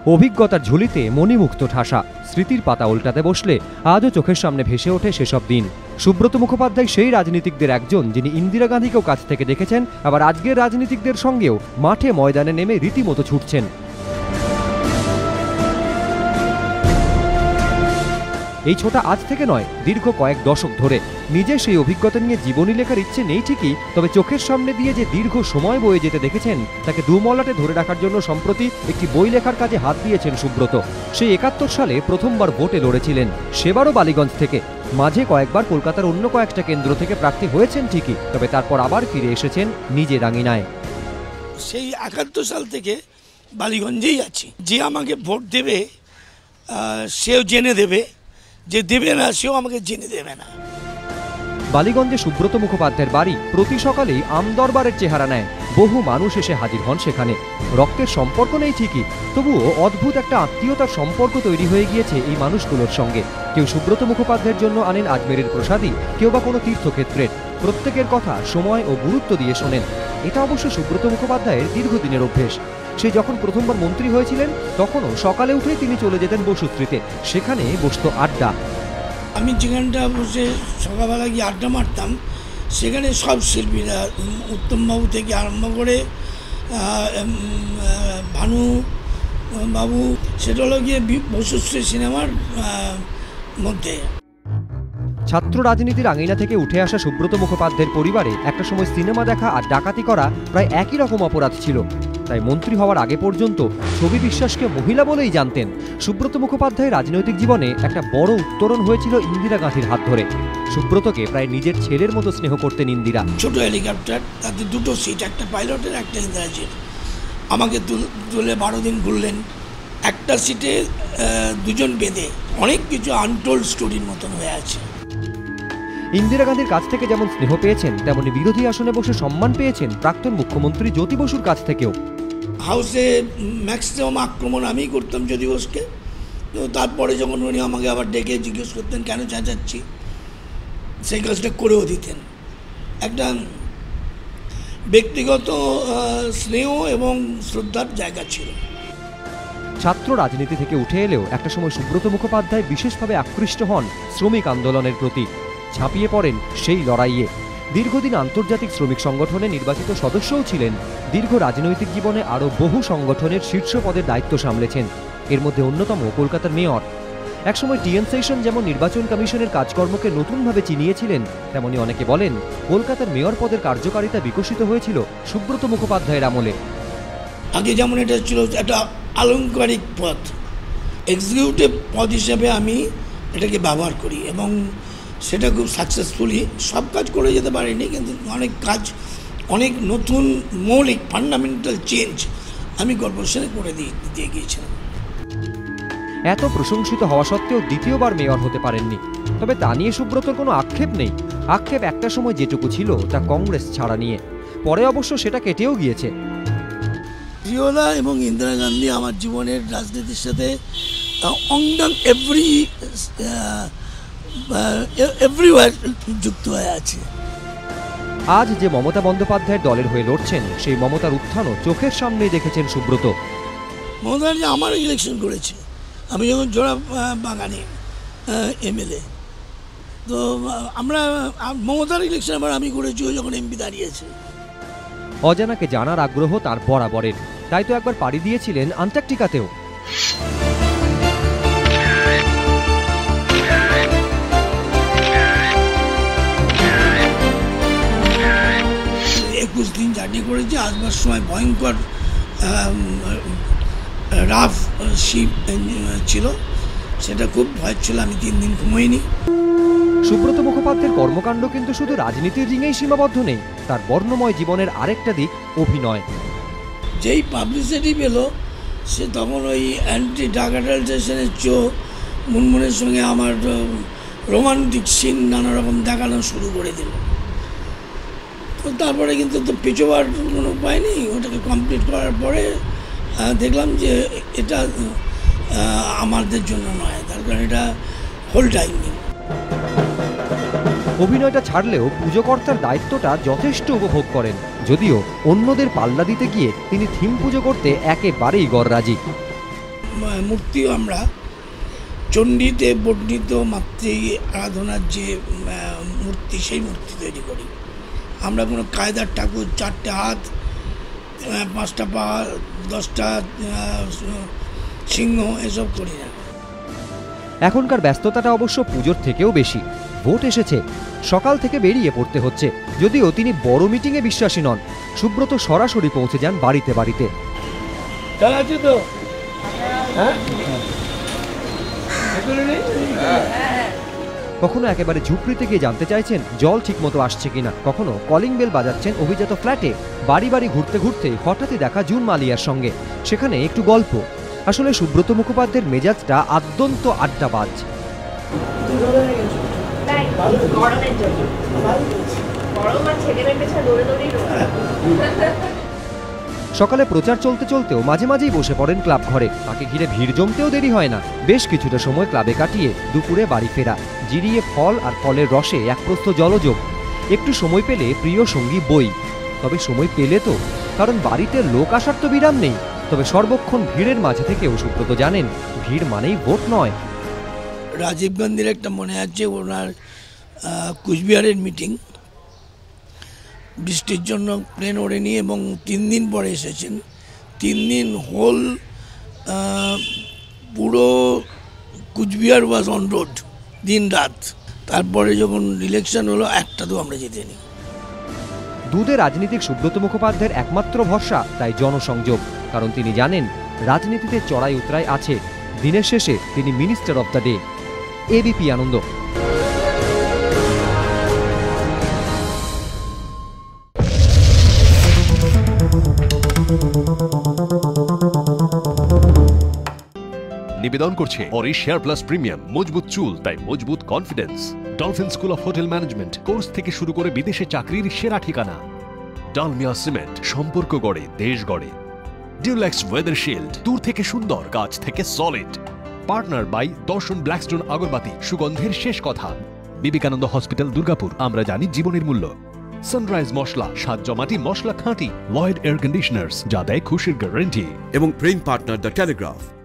অভিজ্ঞতার ঝুলিতে মণিমুক্ত ঠাসা, স্মৃতির পাতা উল্টাতে বসলে আজও চোখের সামনে ভেসে ওঠে সেসব দিন। সুব্রত মুখোপাধ্যায় সেই রাজনীতিকদের একজন যিনি ইন্দিরা গান্ধীকেও কাছ থেকে দেখেছেন, আবার আজকের রাজনীতিকদের সঙ্গেও মাঠে ময়দানে নেমে রীতিমতো ছুটছেন। এই ছোটা আজ থেকে নয়, দীর্ঘ কয়েক দশক ধরে। নিজে সেই অভিজ্ঞতা নিয়ে জীবনী লেখার ইচ্ছে নেই ঠিকই, তবে চোখের সামনে দিয়ে যে দীর্ঘ সময় বয়ে যেতে দেখেছেন, তাকে দুমলাটে ধরে রাখার জন্য সম্প্রতি একটি বই লেখার কাজে হাত দিয়েছেন সুব্রত। সেই ৭১ সালে প্রথমবার ভোটে লড়েছিলেন, সেবারও বালিগঞ্জ থেকে। মাঝে কয়েকবার কলকাতার অন্য কয়েকটা কেন্দ্র থেকে প্রার্থী হয়েছেন ঠিকই, তবে তারপর আবার ফিরে এসেছেন নিজের আঙিনায়। সেই ৭১ সাল থেকে বালিগঞ্জেই আছি। যে আমাকে ভোট দেবে সেও জেনে দেবে, যে দেবে না সেও আমাকে জেনে দেবে না। বালিগঞ্জে সুব্রত মুখোপাধ্যায়ের বাড়ি প্রতি সকালেই আমদরবারের চেহারা নেয়। বহু মানুষ এসে হাজির হন সেখানে। রক্তের সম্পর্ক নেই ঠিকই, তবুও অদ্ভুত একটা আত্মীয়তার সম্পর্ক তৈরি হয়ে গিয়েছে এই মানুষগুলোর সঙ্গে। কেউ সুব্রত মুখোপাধ্যায়ের জন্য আনেন আজমেরের প্রসাদী, কেউ বা কোনো তীর্থক্ষেত্রের। প্রত্যেকের কথা সময় ও গুরুত্ব দিয়ে শোনেন। এটা অবশ্য সুব্রত মুখোপাধ্যায়ের দীর্ঘদিনের অভ্যেস। সে যখন প্রথমবার মন্ত্রী হয়েছিলেন, তখনও সকালে উঠেই তিনি চলে যেতেন বসুশ্রীতে। সেখানে বসত আড্ডা। আমি যেখানটা বসে সকালবেলা গিয়ে আড্ডা মারতাম, সেখানে সব শিল্পীরা, উত্তমবাবু থেকে আরম্ভ করে ভানু বাবু, সেটা হলো গিয়ে বসুশ্রী সিনেমার মধ্যে। ছাত্র রাজনীতির আঙিনা থেকে উঠে আসা সুব্রত মুখোপাধ্যায়ের পরিবারে একটা সময় সিনেমা দেখা আর ডাকাতি করা প্রায় একই রকম অপরাধ ছিল। তাই মন্ত্রী হওয়ার আগে পর্যন্ত ছবি বিশ্বাসকে মহিলা বলেই জানতেন। সুব্রত মুখোপাধ্যায়ের রাজনৈতিক জীবনে একটা বড় উত্তরণ হয়েছিল ইন্দিরা গান্ধীর হাত ধরে। সুব্রতকে প্রায় নিজের ছেলের মতো স্নেহ করতেন ইন্দিরা। ছোট হেলিকপ্টার, তাতে দুটো সিট, একটা পাইলটের একটা ইন্দিরাজির। আমাকে তুলে 12 দিন ঘুরলেন, একটা সিটে দুজন বেঁধে। অনেক কিছু আনটোল্ড স্টোরির মতন হয়ে আছে। ইন্দিরা গান্ধীর কাছ থেকে যেমন স্নেহ পেয়েছেন, তেমনি বিরোধী আসনে বসে সম্মান পেয়েছেন প্রাক্তন মুখ্যমন্ত্রী জ্যোতি বসুর কাছ থেকেও। হাউসে ম্যাক্সিমাম আক্রমণ আমিই করতাম জ্যোতি বসুকে। তো তারপরে যখন উনি আমাকে আবার ডেকে জিজ্ঞেস করতেন কেন চেঁচাচ্ছি, সেই কাজটা করেও দিতেন। একটা ব্যক্তিগত স্নেহ এবং শ্রদ্ধার জায়গা ছিল। ছাত্র রাজনীতি থেকে উঠে এলেও একটা সময় সুব্রত মুখোপাধ্যায় বিশেষভাবে আকৃষ্ট হন শ্রমিক আন্দোলনের প্রতি। ঝাঁপিয়ে পড়েন সেই লড়াইয়ে। দীর্ঘদিন আন্তর্জাতিক শ্রমিক সংগঠনে নির্বাচিত সদস্যও ছিলেন। দীর্ঘ রাজনৈতিক জীবনে আরও বহু সংগঠনের শীর্ষ পদের দায়িত্ব সামলেছেন। এর মধ্যে অন্যতম কলকাতার মেয়র। একসময় টিএন সেশন যেমন নির্বাচন কমিশনের কাজকর্মকে নতুনভাবে চিনিয়েছিলেন, তেমনি অনেকে বলেন কলকাতার মেয়র পদের কার্যকারিতা বিকশিত হয়েছিল সুব্রত মুখোপাধ্যায়ের আমলে। আগে যেমন এটা ছিল একটা আলংকারিক পদ, এক্সিকিউটিভ পদ হিসেবে আমি এটাকে ব্যবহার করি এবং সেটা খুব সাকসেসফুলি সব কাজ করে যেতে পারিনি, কিন্তু অনেক কাজ, অনেক নতুন মৌলিক ফান্ডামেন্টাল চেঞ্জ আমি কর্পোরেশনে করে দিয়ে গিয়েছিলাম। এত প্রশংসিত হওয়া সত্ত্বেও দ্বিতীয়বার মেয়র হতে পারেননি। তবে তা নিয়ে সুব্রতর কোনো আক্ষেপ নেই। আক্ষেপ একটা সময় যেটুকু ছিল তা কংগ্রেস ছাড়া নিয়ে। পরে অবশ্য সেটা কেটেও গিয়েছে। জিওলা এবং ইন্দিরা গান্ধী আমার জীবনের রাজনীতির সাথে অংডাং এভরিওয়্যার যুক্ত হয়ে আছে। আজ যে মমতা বন্দ্যোপাধ্যায়ের দলের হয়ে লড়ছেন, সেই মমতার উত্থানও চোখের সামনেই দেখেছেন সুব্রত। মমতা যে আমার ইলেকশন করেছে, আমি যখন জোড়া বাগানে এমএলএ, তো আমরা মমতার ইলেকশন আবার আমি করেছি যখন এমপি দাঁড়িয়েছে। অজানাকে জানার আগ্রহ তার বরাবরের, তাই তো একবার পাড়ি দিয়েছিলেন আন্টার্কটিকাতেও। 21 দিন জার্নি করেছি। আসবার সময় ভয়ঙ্কর রাফ শিপ ছিল, সেটা খুব ভয় ছিল। আমি 3 দিন ঘুমোইনি। সুব্রত মুখোপাধ্যায়ের কর্মকাণ্ড কিন্তু শুধু রাজনীতির রিঙেই সীমাবদ্ধ নেই। তার বর্ণময় জীবনের আরেকটা দিক অভিনয়। যেই পাবলিসিটি পেল, সে তখন ওই অ্যান্টি ড্রাগ অ্যাডাল্টেশনের মুনমুনের সঙ্গে আমার রোমান্টিক সিন নানা রকম দেখানো শুরু করে দিল। তো তারপরে কিন্তু তো পিছোবার কোনো উপায় নেই। ওটাকে কমপ্লিট করার পরে দেখলাম যে এটা আমাদের জন্য নয়, তার কারণ এটা হোল টাইম নেই। অভিনয়টা ছাড়লেও পুজোকর্তার দায়িত্বটা যথেষ্ট উপভোগ করেন, যদিও অন্যদের পাল্লা দিতে গিয়ে তিনি থিম পুজো করতে একেবারেই গররাজি। মূর্তিও আমরা চণ্ডীতে বর্ণিত মাতৃ আরাধনার যে মূর্তি, সেই মূর্তি তৈরি করি। আমরা কোনো কায়দার ঠাকুর, 4টে হাত, 5টা পা, 10টা সিংহ এসব করি না। এখনকার ব্যস্ততাটা অবশ্য পুজোর থেকেও বেশি। ভোট এসেছে, সকাল থেকে বেরিয়ে পড়তে হচ্ছে। যদিও তিনি বড় মিটিংয়ে বিশ্বাসী নন, সুব্রত সরাসরি পৌঁছে যান বাড়িতে বাড়িতে। কখনো একেবারে ঝুপড়িতে গিয়ে জানতে চাইছেন জল ঠিকমতো আসছে কিনা, কখনো কলিং বেল বাজাচ্ছেন অভিজাত ফ্ল্যাটে। বাড়ি বাড়ি ঘুরতে ঘুরতে হঠাৎই দেখা জুন মালিয়ার সঙ্গে, সেখানে একটু গল্প। আসলে সুব্রত মুখোপাধ্যায়ের মেজাজটা আদ্যন্ত আড্ডাবাজ। সকালে প্রচার চলতে চলতেও মাঝে মাঝেই বসে পড়েন ক্লাব ঘরে। তাকে ঘিরে ভিড় জমতেও দেরি হয় না। বেশ কিছুটা সময় ক্লাবে কাটিয়ে দুপুরে বাড়ি ফেরা, জিরিয়ে ফল আর ফলের রসে এক প্রস্থ জলযোগ। একটু সময় পেলে প্রিয় সঙ্গী বই। তবে সময় পেলে তো, কারণ বাড়িতে লোক আসার তো বিরাম নেই। তবে সর্বক্ষণ ভিড়ের মাঝে থেকেও সুব্রত জানেন, ভিড় মানেই ভোট নয়। রাজীব গান্ধীর একটা মনে আছে, ওনার কুচবিহারের মিটিং, বৃষ্টির জন্য প্লেন ওড়েনি এবং 3 দিন পরে এসেছেন। 3 দিন হোল পুরো কুচবিহার ওয়াজ অন রোড, দিন রাত। তারপরে যখন ইলেকশন হলো, একটাতেও আমরা জিতিনি। দুধে রাজনীতিক সুব্রত মুখোপাধ্যায়ের একমাত্র ভরসা তাই জনসংযোগ। কারণ তিনি জানেন, রাজনীতিতে চড়াই উতরাই আছে, দিনের শেষে তিনি minister of the day. ABP Ananda. নিবেদন করছে অরিশ হেয়ার প্লাস প্রিমিয়াম। মজবুত চুল তাই মজবুত confidence. Dolphin school of hotel management course থেকে শুরু করে বিদেশে চাকরির সেরা ঠিকানা। ডালমিয়া সিমেন্ট, সম্পর্ক গড়ে, দেশ গড়ে। ডিউলেক্স ওয়েদার শিল্ড, দূর থেকে সুন্দর, কাছ থেকে solid. Partner by Darshan Blackstone আগরবাতি, সুগন্ধের শেষ কথা। বিবেকানন্দ হসপিটাল, দুর্গাপুর, আমরা জানি জীবনের মূল্য। সানরাইজ মশলা, স্বাদ জমাটি মশলা খাঁটি। লয়েড এয়ার কন্ডিশনার্স, যা দেয় খুশির গ্যারান্টি। এবং প্রেইং পার্টনার দ্য টেলিগ্রাফ।